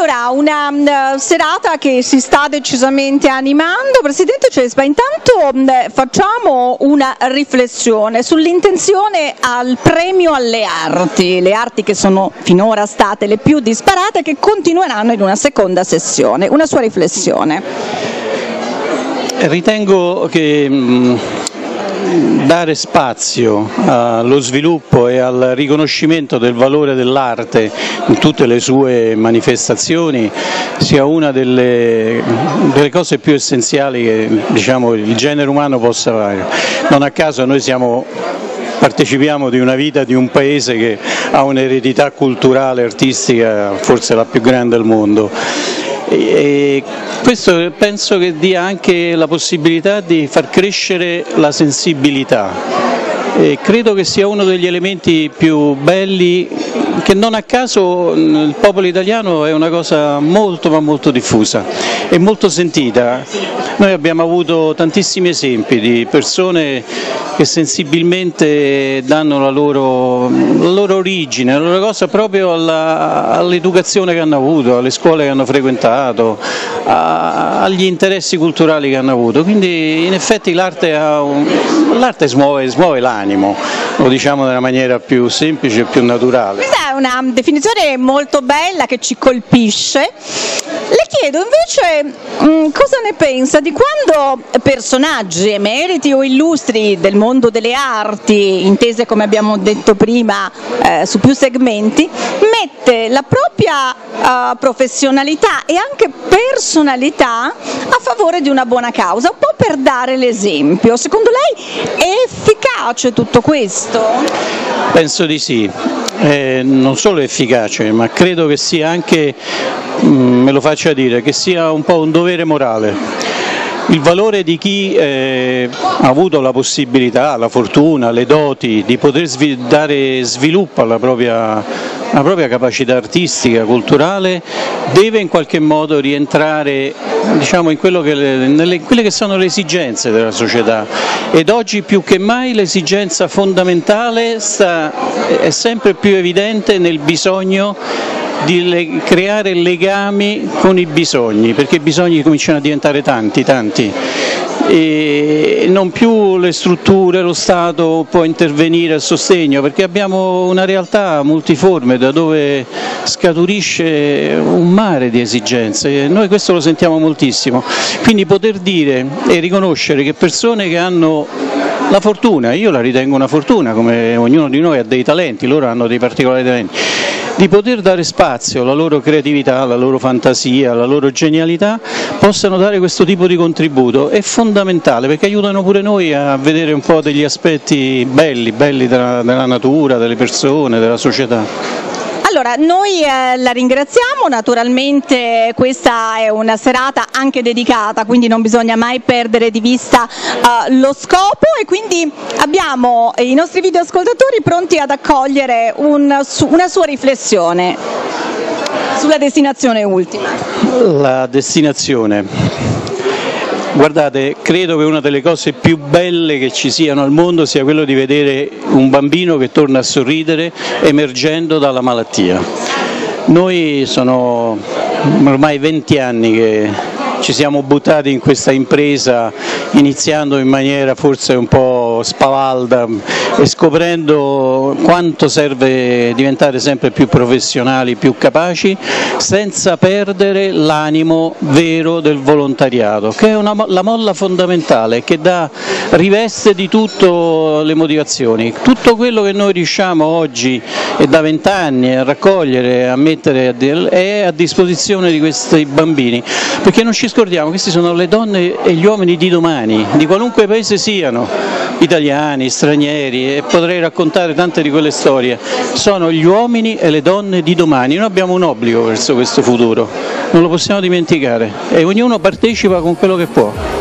Allora, una serata che si sta decisamente animando. Presidente Cespa, intanto facciamo una riflessione sull'intenzione al premio alle arti che sono finora state le più disparate, che continueranno in una seconda sessione. Una sua riflessione. Ritengo che dare spazio allo sviluppo e al riconoscimento del valore dell'arte in tutte le sue manifestazioni sia una delle cose più essenziali che, diciamo, il genere umano possa fare. Non a caso noi partecipiamo di una vita di un paese che ha un'eredità culturale e artistica forse la più grande al mondo. E questo penso che dia anche la possibilità di far crescere la sensibilità e credo che sia uno degli elementi più belli, che non a caso il popolo italiano è una cosa molto ma molto diffusa e molto sentita. Noi abbiamo avuto tantissimi esempi di persone che sensibilmente danno la loro origine, la loro cosa proprio all'educazione che hanno avuto, alle scuole che hanno frequentato, agli interessi culturali che hanno avuto. Quindi in effetti l'arte smuove l'animo, lo diciamo nella maniera più semplice e più naturale. Questa è una definizione molto bella che ci colpisce. Le chiedo invece cosa ne pensa di quando personaggi emeriti o illustri del mondo delle arti, intese come abbiamo detto prima su più segmenti, mette la propria professionalità e anche personalità a favore di una buona causa, un po' per dare l'esempio. Secondo lei è efficace tutto questo? Penso di sì, non solo efficace, ma credo che sia anche, me lo faccia dire, che sia un po' un dovere morale. Il valore di chi ha avuto la possibilità, la fortuna, le doti di poter dare sviluppo alla propria capacità artistica, culturale, deve in qualche modo rientrare, diciamo, in quelle che sono le esigenze della società, ed oggi più che mai l'esigenza fondamentale è sempre più evidente nel bisogno di creare legami con i bisogni, perché i bisogni cominciano a diventare tanti, e non più le strutture, lo Stato può intervenire a sostegno, perché abbiamo una realtà multiforme da dove scaturisce un mare di esigenze. Noi questo lo sentiamo moltissimo, quindi poter dire e riconoscere che persone che hanno la fortuna, io la ritengo una fortuna, come ognuno di noi ha dei talenti, loro hanno dei particolari talenti, di poter dare spazio alla loro creatività, alla loro fantasia, alla loro genialità, possano dare questo tipo di contributo. È fondamentale, perché aiutano pure noi a vedere un po' degli aspetti belli della natura, delle persone, della società. Allora, noi la ringraziamo, naturalmente questa è una serata anche dedicata, quindi non bisogna mai perdere di vista lo scopo, e quindi abbiamo i nostri videoascoltatori pronti ad accogliere una sua riflessione sulla destinazione ultima. La destinazione. Guardate, credo che una delle cose più belle che ci siano al mondo sia quello di vedere un bambino che torna a sorridere emergendo dalla malattia. Noi sono ormai 20 anni che ci siamo buttati in questa impresa, iniziando in maniera forse un po' spavalda e scoprendo quanto serve diventare sempre più professionali, più capaci, senza perdere l'animo vero del volontariato, che è la molla fondamentale, che riveste di tutto le motivazioni. Tutto quello che noi riusciamo oggi e da 20 anni a raccogliere, a mettere è a disposizione di questi bambini, perché non ci scordiamo, questi sono le donne e gli uomini di domani, di qualunque paese siano, italiani, stranieri, e potrei raccontare tante di quelle storie. Sono gli uomini e le donne di domani. Noi abbiamo un obbligo verso questo futuro, non lo possiamo dimenticare, e ognuno partecipa con quello che può.